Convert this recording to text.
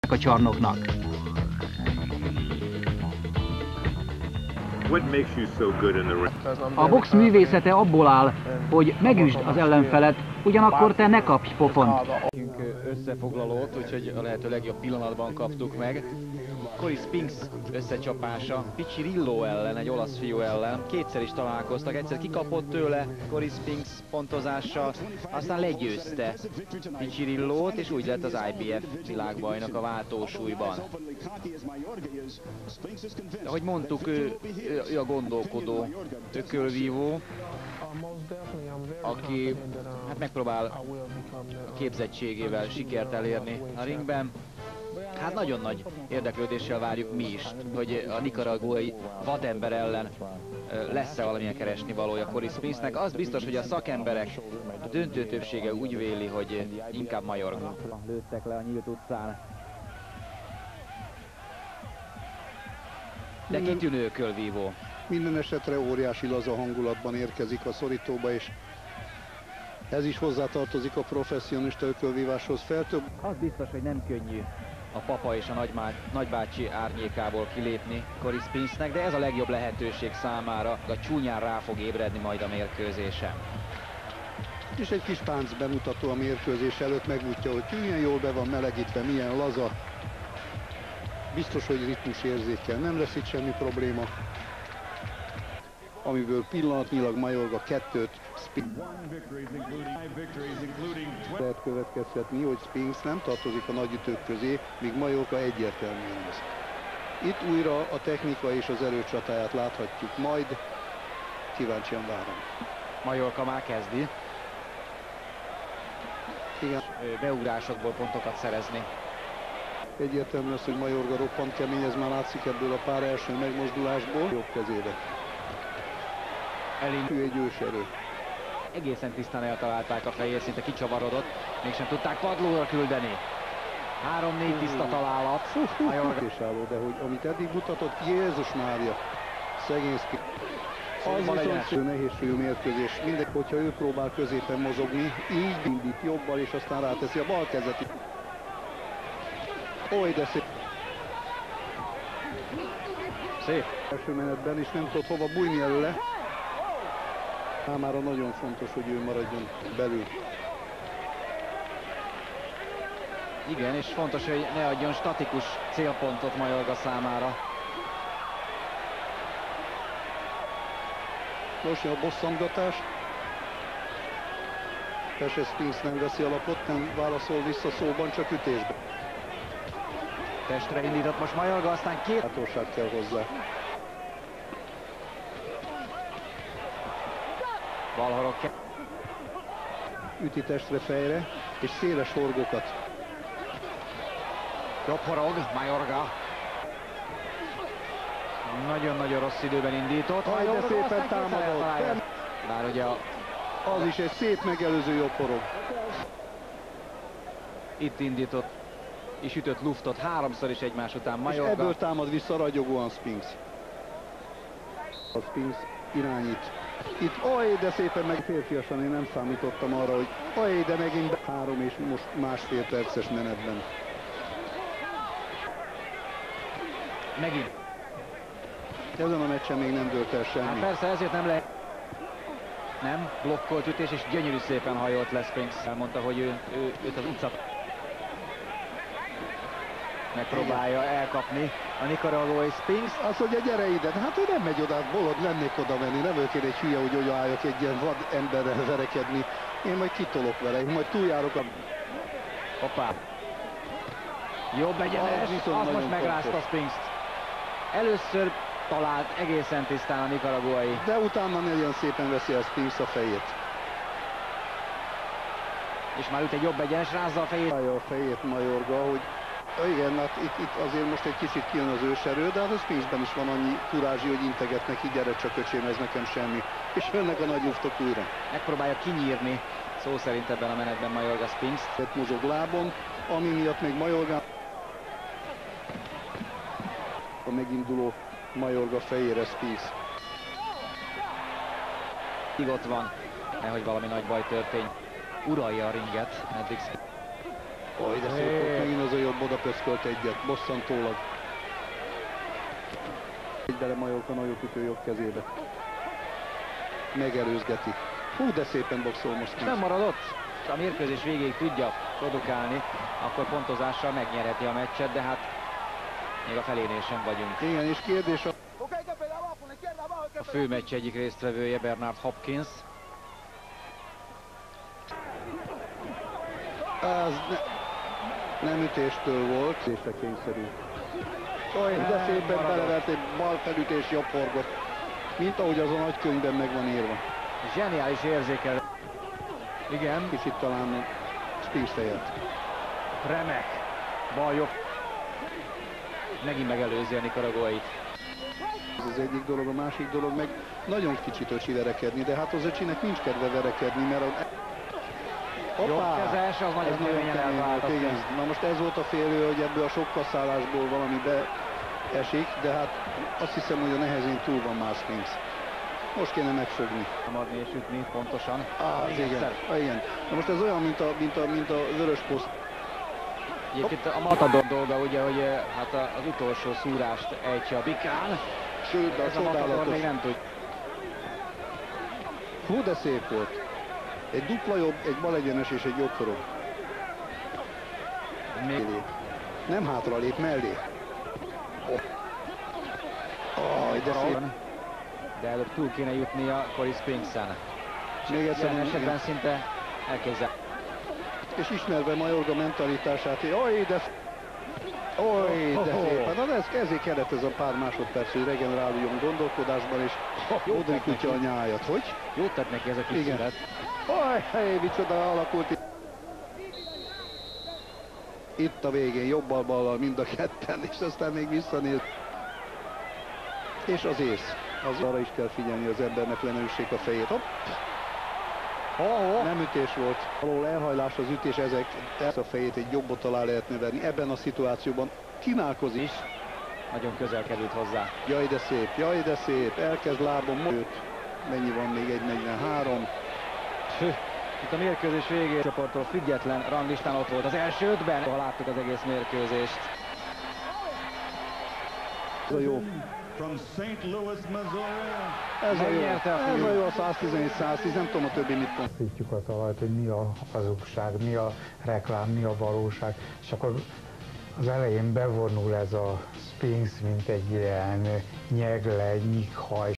a csarnoknak. A box művészete abból áll, hogy megüsd az ellenfelet, ugyanakkor te ne kapj pofont. Összefoglalót, úgyhogy a lehető legjobb pillanatban kaptuk meg. Cory Spinks összecsapása Piccirillo ellen, egy olasz fiú ellen. Kétszer is találkoztak, egyszer kikapott tőle Cory Spinks pontozással, aztán legyőzte Piccirillót, és úgy lett az IBF világbajnok a váltósúlyban. Ahogy mondtuk, ő a gondolkodó, ökölvívó, aki hát megpróbál a képzettségével sikert elérni a ringben. Hát nagyon nagy érdeklődéssel várjuk mi is, hogy a nikaragói vadember ellen lesz-e valamilyen keresni valója Cory Spinksnek. Az biztos, hogy a szakemberek a döntő többsége úgy véli, hogy inkább Mayorga. Lőttek le a nyílt utcán. De kitűnő ökölvívó. Minden esetre óriási laza hangulatban érkezik a szorítóba, és ez is hozzátartozik a professzionista ökölvíváshoz. Az biztos, hogy nem könnyű a papa és a nagybácsi árnyékából kilépni Cory Spinksnek, de ez a legjobb lehetőség számára. A csúnyán rá fog ébredni majd a mérkőzésen. És egy kis tánc bemutató a mérkőzés előtt, megmutatja, hogy milyen jól be van melegítve, milyen laza. Biztos, hogy ritmusérzékkel nem lesz itt semmi probléma. Amiből pillanatnyilag Mayorga 2-t lehet következtetni, hogy Spinks nem tartozik a nagyütők közé, míg Mayorga egyértelműen lesz. Itt újra a technika és az erő csatáját láthatjuk majd. Kíváncsian várom. Mayorga már kezdi. Igen. Beugrásokból pontokat szerezni. Egyértelmű lesz, hogy Mayorga roppant kemény, ez már látszik ebből a pár első megmozdulásból. Jobb kezébe. Ő egy őserő. Egészen tisztán eltalálták a fejét, szinte kicsavarodott, mégsem tudták padlóra küldeni. 3-4 tiszta találat. De hogy amit eddig mutatott, Jézus Mária, szegény Spinks. Az viszont nehézségű mérkőzés. Mindegy, hogyha ő próbál középen mozogni, így indít jobbal, és aztán ráteszi a bal kezet. Oly, de szép. Szép. Első menetben is nem tudott hova bújni előle. Számára nagyon fontos, hogy ő maradjon belül. Igen, és fontos, hogy ne adjon statikus célpontot Mayorga számára. Most a bosszantgatás. Persze Spinks nem veszi alapot, nem válaszol vissza szóban, csak ütésben. Testre indított most Mayorga, aztán két... Bátorság kell hozzá. Balharok. Üti testre, fejre, és széles horgokat. Jobb horog, Mayorga. Nagyon-nagyon rossz időben indított. De szépen támadott. Bár ugye az is egy szép megelőző jobb horog. Itt indított és ütött luftot háromszor is egymás után Mayorga. És ebből támad vissza ragyogóan Spinks. A Spinks irányít. Itt oly, de szépen meg férfiasan én nem számítottam arra, hogy oly, de megint 3 és most másfél perces menetben. Megint. Ezen a meccsen még nem dőlt el semmi. Hát persze, ezért nem lehet. Nem, blokkolt ütés, és gyönyörű szépen hajolt le Spinks. Elmondta, hogy őt az utca megpróbálja elkapni a nikaragói Spinks. Azt mondja, gyere ide, de hát ő nem megy oda, bolond lennék oda menni, nem ők egy hülye, hogy odaálljak egy ilyen vad emberrel verekedni. Én majd kitolok vele, én majd túljárok a... Hoppá. Jobb egyenes, az most megrázta Spinks-t. Először talált egészen tisztán a nikaragói. De utána nagyon szépen veszi el Spinks a fejét. És már üt egy jobb egyenes, rázza a fejét. A fejét Mayorga, hogy igen, hát itt azért most egy kicsit kijön az őserő, de hát a Spinksben is van annyi kurázsi, hogy integet neki, gyere csak öcsém, ez nekem semmi. És jönnek a nagy luftok újra. Megpróbálja kinyírni, szó szerint ebben a menetben Mayorga Spinks. Mozog lábon, ami miatt még Mayorga a meginduló Mayorga fejére Spinks. Így ott van, nehogy valami nagy baj történj. Uralja a ringet, eddig Oj, de szép volt, megint az a jobb oda pöszkölt egyet, bosszantólag. Egy bele Mayorga nagyobb ütő jobb kezébe. Megelőzgeti. Hú, de szépen boxol most. Nem marad ott. A mérkőzés végéig tudja produkálni, akkor pontozással megnyerheti a meccset, de hát még a felénél sem vagyunk. Igen, és kérdés a... A fő meccs egyik résztvevője Bernard Hopkins. Az nem ütéstől volt. Ütésre kényszerű. Oj, de szépen belevert egy bal felütés, jobb forgott. Mint ahogy az a nagykönyvben meg van írva. Zseniális érzékel. Igen. Kicsit talán Spinks-re jött. Remek. Bal jobb. Megint megelőzi a nikaraguait. Ez az egyik dolog, a másik dolog meg nagyon kicsit öcsi verekedni, de hát az öcsinek nincs kedve verekedni, mert a... Jobb kezes, az nagyon könnyen elvált. Igen. Na most ez volt a félő, hogy ebből a sok kasszálásból valami beesik, de hát azt hiszem, hogy a nehezén túl van már Spinks. Most kéne megfogni. Adni és ütni pontosan. Igen. Na most ez olyan, mint a vörös poszt. Egyébként a Matador dolga ugye, hogy hát az utolsó szúrást ejtse a bikán. Sőt, de ez a Matador még nem tud. Hú, de szép volt. Egy dupla jobb, egy bal egyenes és egy jobb forog. Még... Nem hátra lép, mellé. De szép. De előbb túl kéne jutnia Cory Spinks-en. Még egyszer esetben szinte elképzel. És ismerve Mayorga mentalitását, oj, de szépen. Na, ezért kellett ez a pár másodperc, hogy regeneráljon gondolkodásban, és Modric kutya a nyájat. Hogy? Jót tett neki ez a kis szület. Oj, micsoda alakult itt. Itt a végén, jobbal-ballal mind a ketten, és aztán még visszanéz. És az ész. Az arra is kell figyelni, az embernek lenőssék a fejét. Hopp. Nem ütés volt. Valahol elhajlás az ütés, ezt a fejét egy jobbot alá lehetne verni. Ebben a szituációban kínálkozik is. Nagyon közel került hozzá. Jaj, de szép. Elkezd lábon. Mennyi van még? 1.43. Itt a mérkőzés végén csoporttól független ranglistán ott volt az első ötben. Ha láttuk az egész mérkőzést. Ez a jó. Ez a jó, a 111-110, nem tudom a többi mit pont. Fitjük a talajt, hogy mi a hazugság, mi a reklám, mi a valóság, és akkor az elején bevonul ez a Spinks, mint egy ilyen nyegle, nyikhaj.